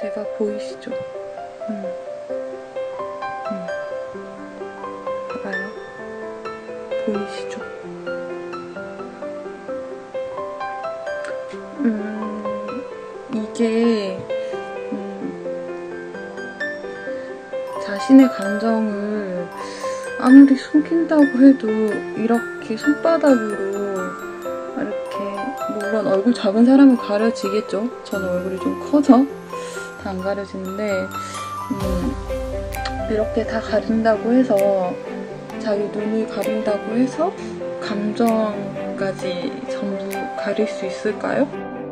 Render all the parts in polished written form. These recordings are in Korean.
제가 보이시죠? 봐봐요. 보이시죠? 이게 자신의 감정을 아무리 숨긴다고 해도 이렇게 손바닥으로 이렇게, 물론 얼굴 작은 사람은 가려지겠죠. 저는 얼굴이 좀 커서 다 안 가려지는데 이렇게 다 가린다고 해서, 자기 눈을 가린다고 해서 감정까지 전부 가릴 수 있을까요?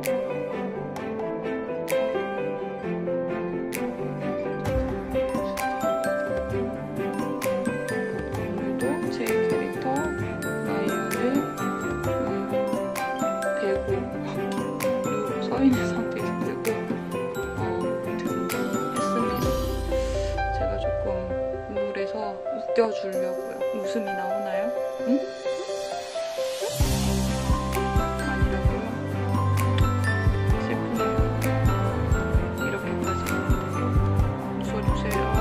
오늘도 제 캐릭터 나이아를 배고 서있는 상태에서 준비했습니다. 제가 조금 우울해서 웃겨주려고요. 웃음이 나오나요? 응? 아니라고요? 슬프네요. 이렇게까지 했는데 웃어주세요.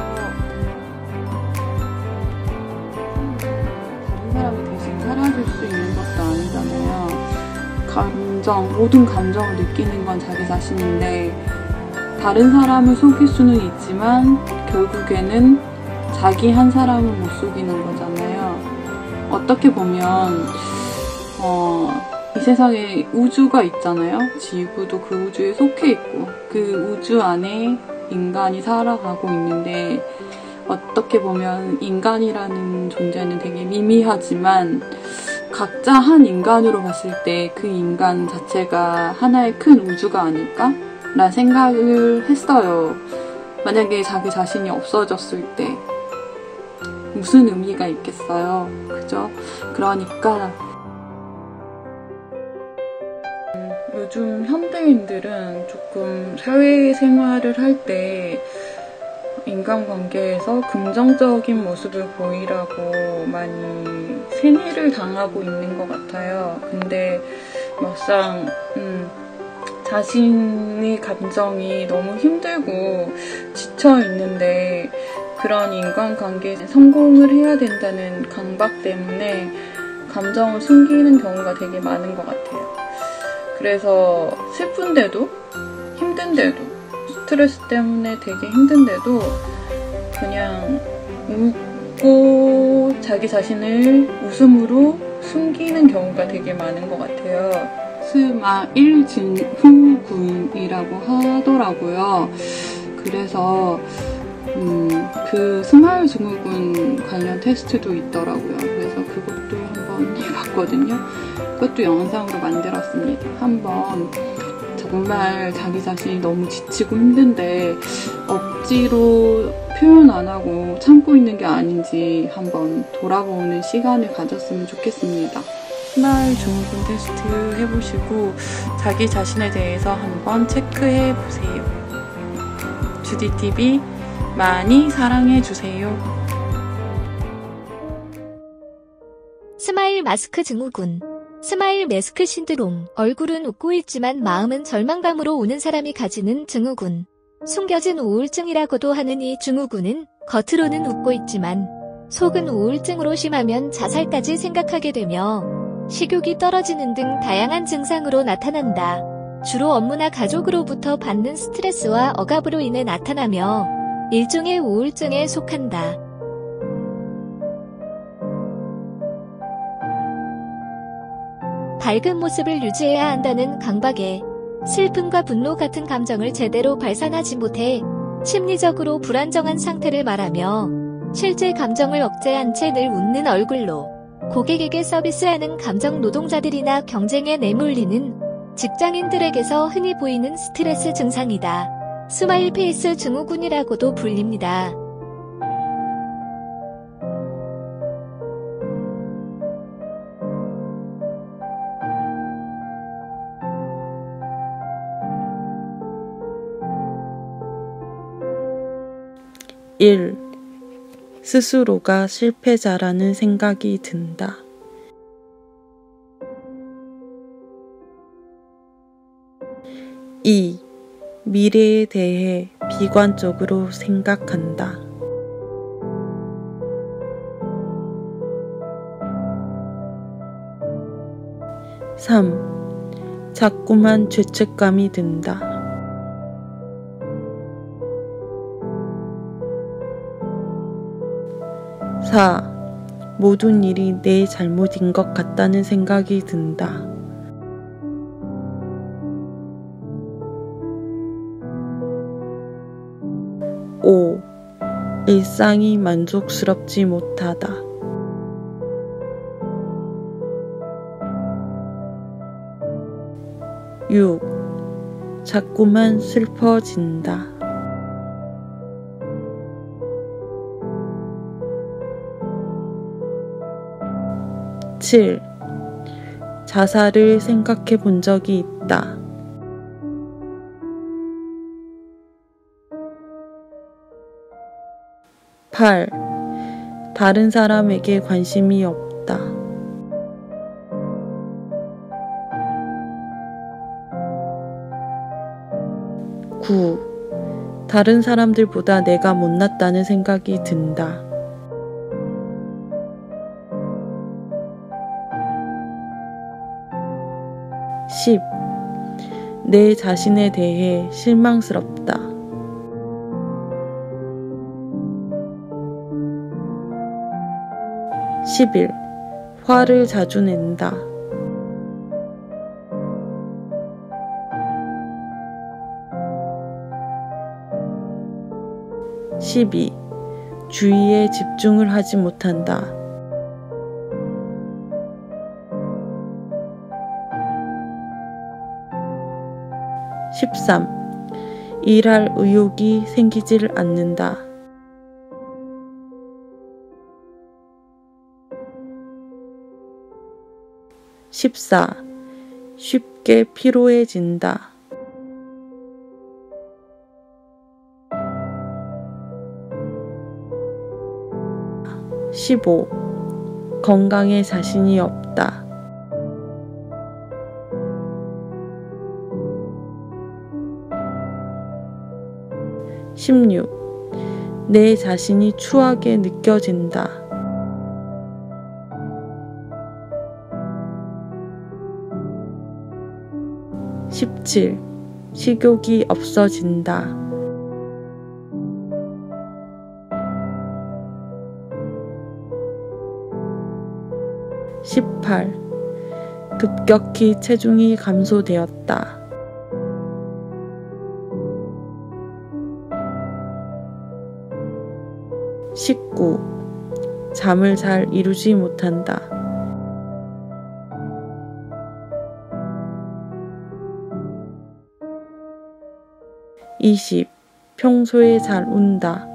다른 사람이 대신 살아줄 수 있는 것도 아니잖아요. 모든 감정을 느끼는 건 자기 자신인데, 다른 사람을 속일 수는 있지만 결국에는 자기 한 사람을 못 속이는 거잖아요. 어떻게 보면 이 세상에 우주가 있잖아요. 지구도 그 우주에 속해 있고, 그 우주 안에 인간이 살아가고 있는데, 어떻게 보면 인간이라는 존재는 되게 미미하지만 각자 한 인간으로 봤을 때 그 인간 자체가 하나의 큰 우주가 아닐까? 라는 생각을 했어요. 만약에 자기 자신이 없어졌을 때 무슨 의미가 있겠어요. 그죠? 그러니까 요즘 현대인들은 조금 사회생활을 할 때 인간관계에서 긍정적인 모습을 보이라고 많이 세뇌를 당하고 있는 것 같아요. 근데 막상 자신의 감정이 너무 힘들고 지쳐 있는데, 그런 인간관계에 성공을 해야 된다는 강박 때문에 감정을 숨기는 경우가 되게 많은 것 같아요. 그래서 슬픈데도, 힘든데도, 스트레스 때문에 되게 힘든데도 그냥 웃고 자기 자신을 웃음으로 숨기는 경우가 되게 많은 것 같아요. 스마일 증후군이라고 하더라고요. 그래서 그 스마일 증후군 관련 테스트도 있더라고요. 그래서 그것도 한번 해봤거든요. 그것도 영상으로 만들었습니다. 한번 정말 자기 자신이 너무 지치고 힘든데 억지로 표현 안 하고 참고 있는 게 아닌지 한번 돌아보는 시간을 가졌으면 좋겠습니다. 스마일 증후군 테스트 해보시고 자기 자신에 대해서 한번 체크해보세요. 주디TV 많이 사랑해주세요. 스마일 마스크 증후군, 스마일 마스크 신드롬. 얼굴은 웃고 있지만 마음은 절망감으로 오는 사람이 가지는 증후군. 숨겨진 우울증이라고도 하는 이 증후군은 겉으로는 웃고 있지만 속은 우울증으로 심하면 자살까지 생각하게 되며 식욕이 떨어지는 등 다양한 증상으로 나타난다. 주로 업무나 가족으로부터 받는 스트레스와 억압으로 인해 나타나며 일종의 우울증에 속한다. 밝은 모습을 유지해야 한다는 강박에 슬픔과 분노 같은 감정을 제대로 발산하지 못해 심리적으로 불안정한 상태를 말하며 실제 감정을 억제한 채 늘 웃는 얼굴로 고객에게 서비스하는 감정 노동자들이나 경쟁에 내몰리는 직장인들에게서 흔히 보이는 스트레스 증상이다. 스마일 페이스 증후군이라고도 불립니다. (1) 스스로가 실패자라는 생각이 든다. 2. 미래에 대해 비관적으로 생각한다. 3. 자꾸만 죄책감이 든다. 4. 모든 일이 내 잘못인 것 같다는 생각이 든다. 5. 일상이 만족스럽지 못하다. 6. 자꾸만 슬퍼진다. 7. 자살을 생각해 본 적이 있다. 8. 다른 사람에게 관심이 없다. 9. 다른 사람들보다 내가 못났다는 생각이 든다. 10. 내 자신에 대해 실망스럽다. 11. 화를 자주 낸다. 12. 주의에 집중을 하지 못한다. 13. 일할 의욕이 생기질 않는다. 14. 쉽게 피로해진다. 15. 건강에 자신이 없다. 16. 내 자신이 추하게 느껴진다. 17. 식욕이 없어진다. 18. 급격히 체중이 감소되었다. 19. 잠을 잘 이루지 못한다. 20. 평소에 잘 운다.